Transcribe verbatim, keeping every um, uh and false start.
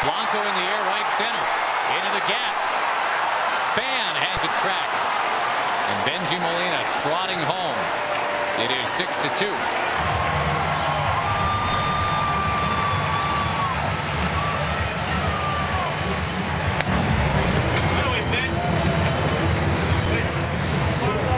Blanco in the air, right center. Into the gap. Span has it tracked. And Bengie Molina trotting home. It is six to two.